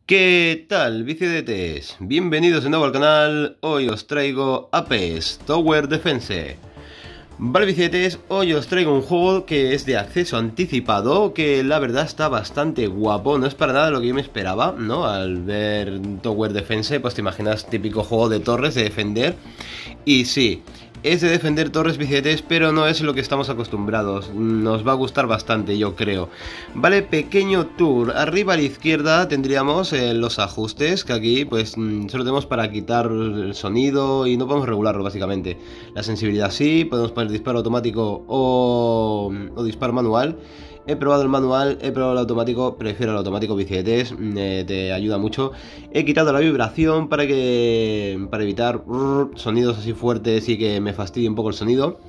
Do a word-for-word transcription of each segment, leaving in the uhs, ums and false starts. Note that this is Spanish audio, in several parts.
¿Qué tal, bicidetes? Bienvenidos de nuevo al canal. Hoy os traigo Apex Tower Defense. Vale, bicidetes, hoy os traigo un juego que es de acceso anticipado, que la verdad está bastante guapo. No es para nada lo que yo me esperaba, ¿no? Al ver Tower Defense, pues te imaginas típico juego de torres, de defender. Y sí, es de defender torres, bicidetes, pero no es lo que estamos acostumbrados. Nos va a gustar bastante, yo creo. Vale, pequeño tour. Arriba a la izquierda tendríamos eh, los ajustes, que aquí pues solo tenemos para quitar el sonido y no podemos regularlo básicamente. La sensibilidad sí, podemos poner disparo automático o, o disparo manual. He probado el manual, he probado el automático, prefiero el automático, bicidetes, eh, te ayuda mucho. He quitado la vibración para que para evitar uh, sonidos así fuertes y que me fastidie un poco el sonido.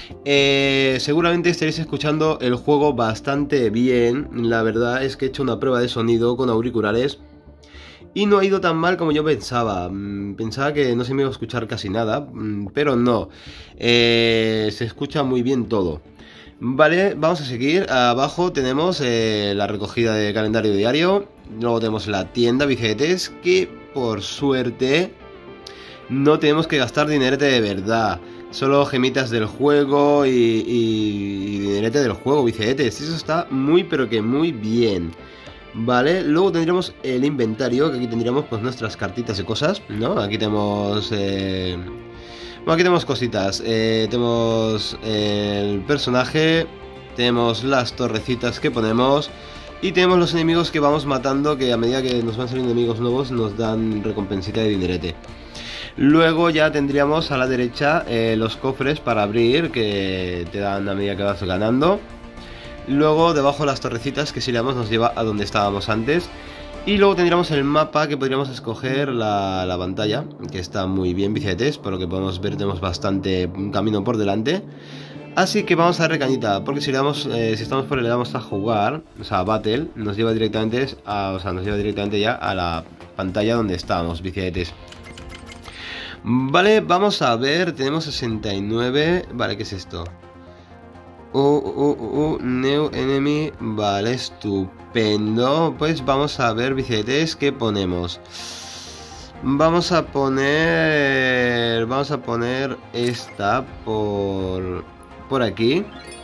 Eh, seguramente estaréis escuchando el juego bastante bien. La verdad es que he hecho una prueba de sonido con auriculares y no ha ido tan mal como yo pensaba. Pensaba que no se me iba a escuchar casi nada, pero no. Eh, se escucha muy bien todo. Vale, vamos a seguir. Abajo tenemos eh, la recogida de calendario diario. Luego tenemos la tienda, bicidetes, que por suerte no tenemos que gastar dinerete de verdad. Solo gemitas del juego y, y, y dinerete del juego, bicidetes. Eso está muy pero que muy bien. Vale, luego tendríamos el inventario, que aquí tendríamos pues nuestras cartitas de cosas, ¿no? Aquí tenemos... Eh... Bueno, aquí tenemos cositas, eh, tenemos el personaje, tenemos las torrecitas que ponemos y tenemos los enemigos que vamos matando, que a medida que nos van saliendo enemigos nuevos nos dan recompensita de dinerete. Luego ya tendríamos a la derecha eh, los cofres para abrir, que te dan a medida que vas ganando. Luego debajo las torrecitas, que si le damos nos lleva a donde estábamos antes. Y luego tendríamos el mapa, que podríamos escoger la, la pantalla, que está muy bien, bicidetes. Por lo que podemos ver, tenemos bastante camino por delante. Así que vamos a darle cañita, porque si le damos, eh, si estamos por él, le damos a jugar, o sea, a Battle, nos lleva directamente a, o sea, nos lleva directamente ya a la pantalla donde estábamos, bicidetes. Vale, vamos a ver, tenemos sesenta y nueve, vale, ¿qué es esto? Uh, uh, uh, uh, New Enemy, vale, estupendo. Pues vamos a ver, bicidetes, ¿qué ponemos? Vamos a poner... Vamos a poner esta por... Por aquí.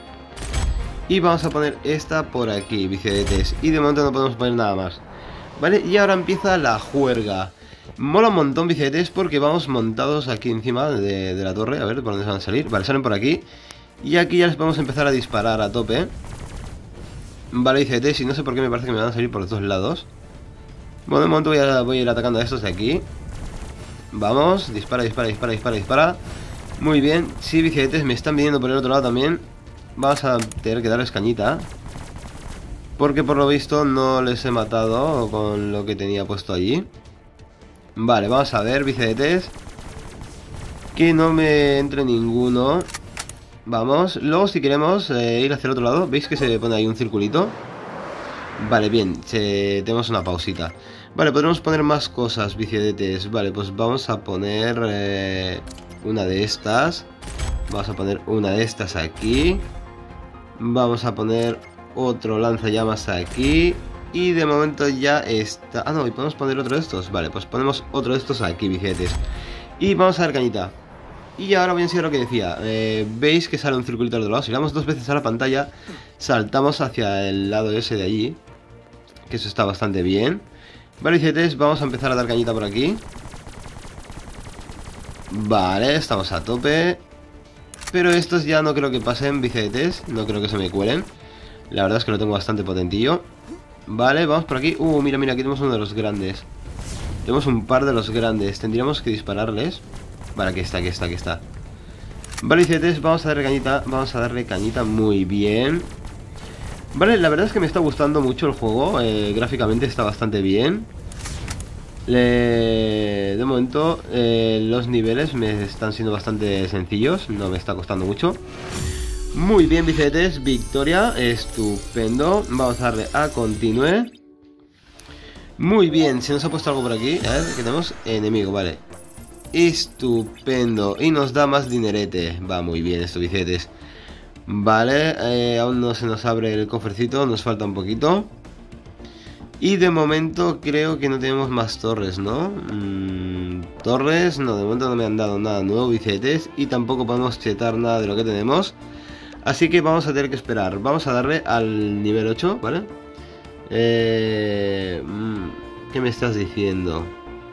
Y vamos a poner esta por aquí, bicidetes. Y de momento no podemos poner nada más. Vale, y ahora empieza la juerga. Mola un montón, bicidetes, porque vamos montados aquí encima de, de la torre. A ver, ¿por dónde se van a salir? Vale, salen por aquí. Y aquí ya les podemos empezar a disparar a tope. Vale, bicidetes, y no sé por qué me parece que me van a salir por los dos lados. Bueno, de momento voy a, voy a ir atacando a estos de aquí. Vamos, dispara, dispara, dispara, dispara, dispara. Muy bien, sí, bicidetes, me están viniendo por el otro lado también. Vamos a tener que darles cañita, porque por lo visto no les he matado con lo que tenía puesto allí. Vale, vamos a ver, bicidetes, que no me entre ninguno. Vamos, luego si queremos eh, ir hacia el otro lado, ¿veis que se pone ahí un circulito? Vale, bien, se... tenemos una pausita. Vale, podremos poner más cosas, bicidetes. Vale, pues vamos a poner eh, una de estas. Vamos a poner una de estas aquí. Vamos a poner otro lanzallamas aquí. Y de momento ya está... Ah, no, y podemos poner otro de estos. Vale, pues ponemos otro de estos aquí, bicidetes. Y vamos a dar cañita. Y ahora voy a enseñar lo que decía. eh, Veis que sale un circulito al otro lado. Si le damos dos veces a la pantalla, saltamos hacia el lado ese de allí, que eso está bastante bien. Vale, bicidetes, vamos a empezar a dar cañita por aquí. Vale, estamos a tope. Pero estos ya no creo que pasen, bicidetes. No creo que se me cuelen. La verdad es que lo tengo bastante potentillo. Vale, vamos por aquí. Uh, mira, mira, aquí tenemos uno de los grandes. Tenemos un par de los grandes. Tendríamos que dispararles. Vale, aquí está, aquí está, aquí está. Vale, bicidetes, vamos a darle cañita. Vamos a darle cañita muy bien. Vale, la verdad es que me está gustando mucho el juego. eh, Gráficamente está bastante bien. Le... De momento eh, los niveles me están siendo bastante sencillos. No me está costando mucho. Muy bien, bicidetes, victoria, estupendo. Vamos a darle a continue. Muy bien, se nos ha puesto algo por aquí. A ver, que tenemos enemigo, vale. Estupendo. Y nos da más dinerete. Va muy bien esto, bicidetes. Vale, eh, aún no se nos abre el cofrecito. Nos falta un poquito. Y de momento creo que no tenemos más torres, ¿no? Mm, torres, no, de momento no me han dado nada nuevo, bicietes. Y tampoco podemos chetar nada de lo que tenemos. Así que vamos a tener que esperar. Vamos a darle al nivel ocho, ¿vale? Eh, ¿Qué me estás diciendo?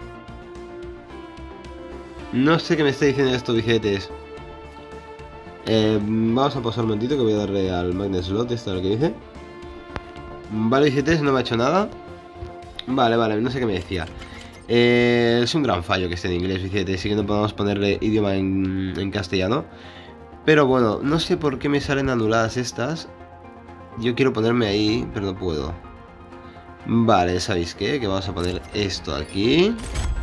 No sé qué me está diciendo esto, bicietes. Eh, vamos a pausar un momentito que voy a darle al Magnet Slot, esto es lo que dice. Vale, bicietes, no me ha hecho nada. Vale, vale, no sé qué me decía. eh, Es un gran fallo que esté en inglés, bicietes. Sí que no podemos ponerle idioma en, en castellano. Pero bueno, no sé por qué me salen anuladas estas. Yo quiero ponerme ahí, pero no puedo. Vale, ¿sabéis qué? Que vamos a poner esto aquí.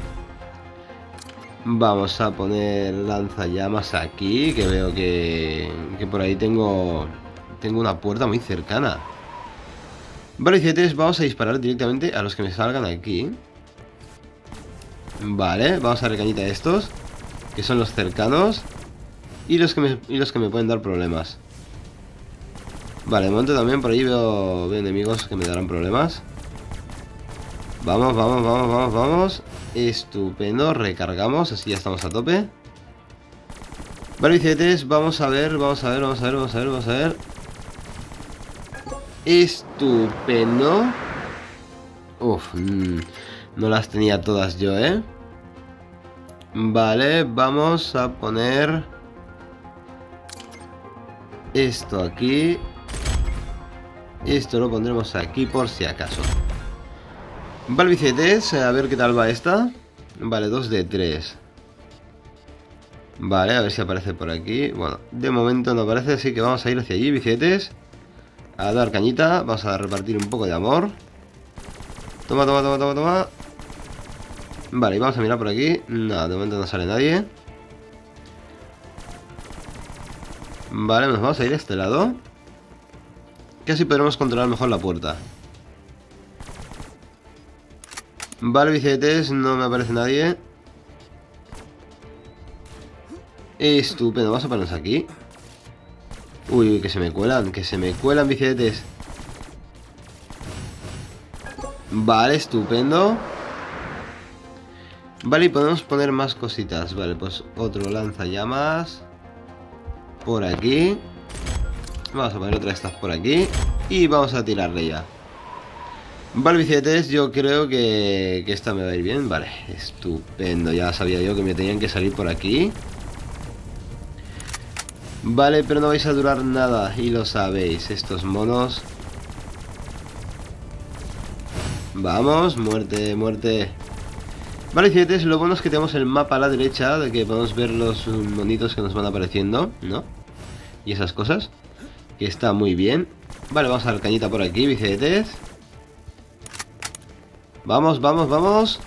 Vamos a poner lanzallamas aquí, que veo que, que por ahí tengo tengo una puerta muy cercana. Vale, bicietes, vamos a disparar directamente a los que me salgan aquí. Vale, vamos a dar cañita a estos, que son los cercanos. Y los que me, y los que me pueden dar problemas. Vale, de momento también por ahí veo, veo enemigos que me darán problemas. Vamos, vamos, vamos, vamos, vamos. Estupendo, recargamos, así ya estamos a tope. Vale, bicietes, vamos a ver, vamos a ver, vamos a ver, vamos a ver, vamos a ver. Estupendo. Uf, mmm, no las tenía todas yo, ¿eh? Vale, vamos a poner esto aquí. Esto lo pondremos aquí por si acaso. Vale, bicietes, a ver qué tal va esta. Vale, dos de tres. Vale, a ver si aparece por aquí. Bueno, de momento no aparece, así que vamos a ir hacia allí, bicietes. A dar cañita, vamos a repartir un poco de amor. Toma, toma, toma, toma, toma. Vale, y vamos a mirar por aquí. No, de momento no sale nadie. Vale, nos vamos a ir a este lado, que así podremos controlar mejor la puerta. Vale, bicietes, no me aparece nadie. Estupendo, vamos a ponernos aquí. Uy, uy, que se me cuelan, que se me cuelan, bicietes. Vale, estupendo. Vale, y podemos poner más cositas. Vale, pues otro lanzallamas por aquí. Vamos a poner otra de estas por aquí. Y vamos a tirarle ya. Vale, bicietes, yo creo que, que esta me va a ir bien. Vale, estupendo. Ya sabía yo que me tenían que salir por aquí. Vale, pero no vais a durar nada. Y lo sabéis, estos monos. Vamos, muerte, muerte. Vale, bicietes, lo bueno es que tenemos el mapa a la derecha, de que podemos ver los monitos que nos van apareciendo, ¿no? Y esas cosas, que está muy bien. Vale, vamos a dar cañita por aquí, bicietes. Vamos, vamos, vamos.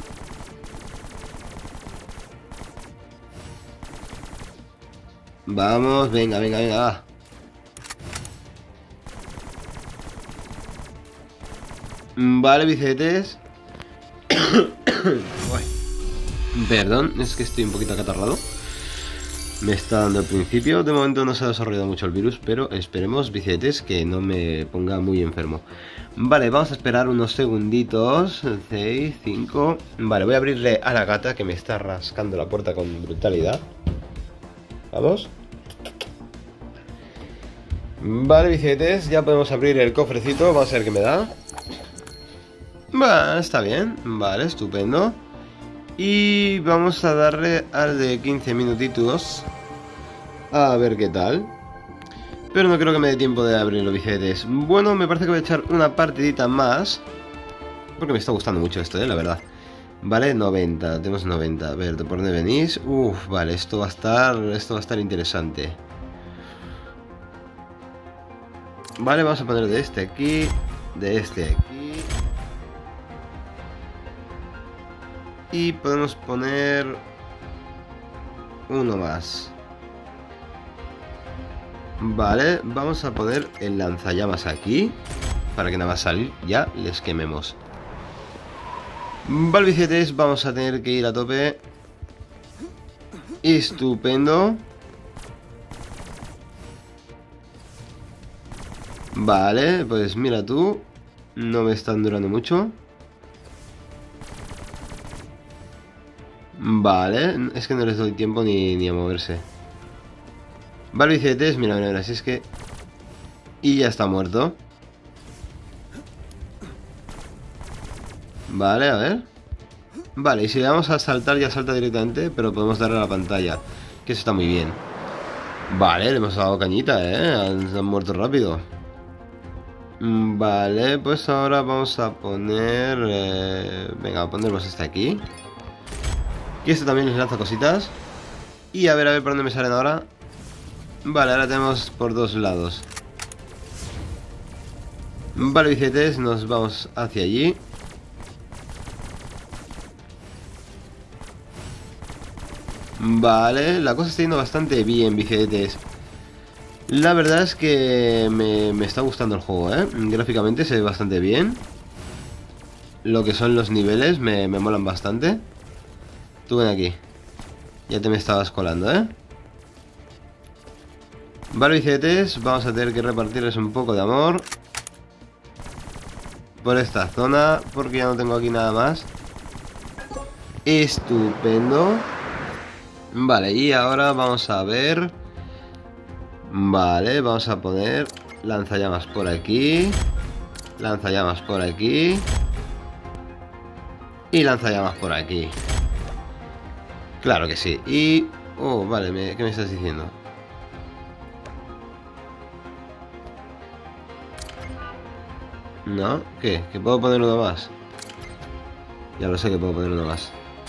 Vamos, venga, venga, venga, va. Vale, bicietes. Perdón, es que estoy un poquito acatarrado. Me está dando al principio. De momento no se ha desarrollado mucho el virus, pero esperemos, bicietes, que no me ponga muy enfermo. Vale, vamos a esperar unos segunditos. seis, cinco. Vale, voy a abrirle a la gata que me está rascando la puerta con brutalidad. Vamos. Vale, bicietes, ya podemos abrir el cofrecito. Vamos a ver qué me da. Va, está bien. Vale, estupendo. Y vamos a darle al de quince minutitos. A ver qué tal. Pero no creo que me dé tiempo de abrirlo, bicietes. Bueno, me parece que voy a echar una partidita más, porque me está gustando mucho esto, eh, la verdad. Vale, noventa, tenemos noventa. A ver, ¿de por dónde venís? Uf, vale, esto va a estar, esto va a estar interesante. Vale, vamos a poner de este aquí, de este aquí. Y podemos poner uno más. Vale, vamos a poner el lanzallamas aquí, para que nada más salir ya les quememos. Vale, bicietes, vamos a tener que ir a tope. Estupendo. Vale, pues mira tú. No me están durando mucho. Vale, es que no les doy tiempo ni, ni a moverse. Vale, bicicletes, mira, mira, mira, si es que... Y ya está muerto. Vale, a ver. Vale, y si le vamos a saltar ya salta directamente, pero podemos darle a la pantalla, que eso está muy bien. Vale, le hemos dado cañita, eh. Han, han muerto rápido. Vale, pues ahora vamos a poner... Eh... Venga, pondremos este aquí. Y este también les lanza cositas. Y a ver, a ver por dónde me salen ahora. Vale, ahora tenemos por dos lados. Vale, bicicletes, nos vamos hacia allí. Vale, la cosa está yendo bastante bien, bicicletes. La verdad es que me, me está gustando el juego, ¿eh? Gráficamente se ve bastante bien. Lo que son los niveles me, me molan bastante. Tú ven aquí. Ya te me estabas colando, ¿eh? Vale, bicicletes, vamos a tener que repartirles un poco de amor por esta zona, porque ya no tengo aquí nada más. Estupendo. Vale, y ahora vamos a ver. Vale, vamos a poner lanzallamas por aquí, lanzallamas por aquí y lanzallamas por aquí. Claro que sí. Y... Oh, vale, me... ¿qué me estás diciendo? ¿No? ¿Qué? ¿Que puedo poner uno más? Ya lo sé que puedo poner uno más.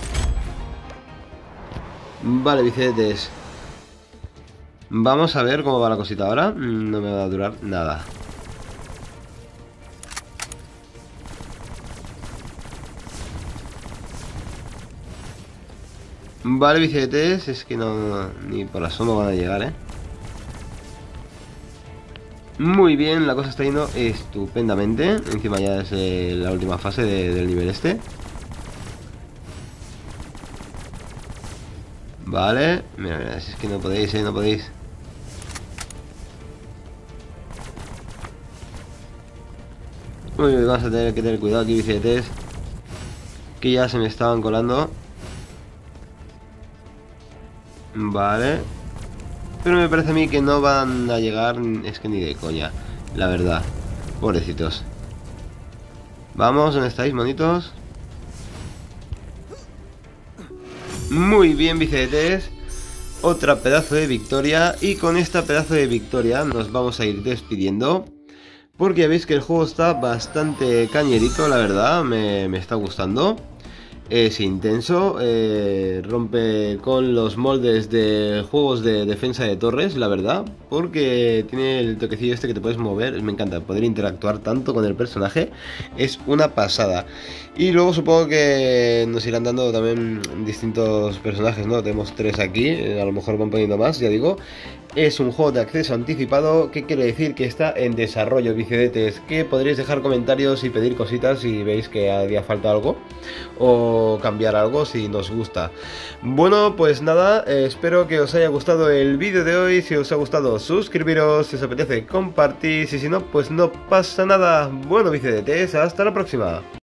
Vale, bicicletes. Vamos a ver cómo va la cosita ahora. No me va a durar nada. Vale, bicicletes. Es que no, no, ni por asomo van a llegar, ¿eh? Muy bien, la cosa está yendo estupendamente. Encima ya es eh, la última fase de, del nivel este. Vale. Mira, mira, si es que no podéis, ¿eh? No podéis. Uy, vamos a tener que tener cuidado aquí, bicicletes, que ya se me estaban colando. Vale. Pero me parece a mí que no van a llegar, es que ni de coña, la verdad. Pobrecitos. Vamos, ¿dónde estáis, monitos? Muy bien, bicicletes. Otra pedazo de victoria. Y con esta pedazo de victoria nos vamos a ir despidiendo, porque ya veis que el juego está bastante cañerito, la verdad, me, me está gustando. Es intenso, eh, rompe con los moldes de juegos de defensa de torres, la verdad, porque tiene el toquecillo este que te puedes mover, me encanta, poder interactuar tanto con el personaje, es una pasada. Y luego supongo que nos irán dando también distintos personajes, ¿no? Tenemos tres aquí, a lo mejor van poniendo más, ya digo. Es un juego de acceso anticipado, que quiere decir que está en desarrollo, bicicletes, que podréis dejar comentarios y pedir cositas si veis que haría falta algo, o cambiar algo si nos gusta. Bueno, pues nada, eh, espero que os haya gustado el vídeo de hoy. Si os ha gustado, suscribiros, si os apetece, compartir, y si no, pues no pasa nada. Bueno, bicicletes, hasta la próxima.